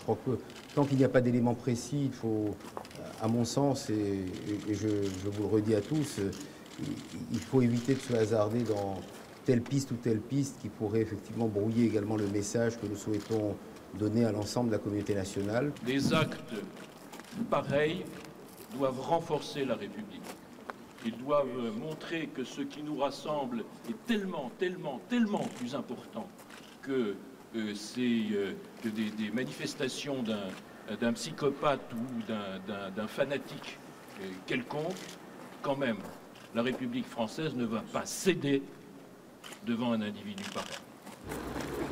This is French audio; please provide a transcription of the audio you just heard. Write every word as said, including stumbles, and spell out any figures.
crois que tant qu'il n'y a pas d'éléments précis, il faut, à mon sens, et, et, et je, je vous le redis à tous, il faut éviter de se hasarder dans telle piste ou telle piste qui pourrait effectivement brouiller également le message que nous souhaitons donner à l'ensemble de la communauté nationale. Des actes pareils doivent renforcer la République. Ils doivent montrer que ce qui nous rassemble est tellement, tellement, tellement plus important que, euh, c'est, euh, que des, des manifestations d'un d'un psychopathe ou d'un fanatique euh, quelconque. Quand même, la République française ne va pas céder devant un individu pareil.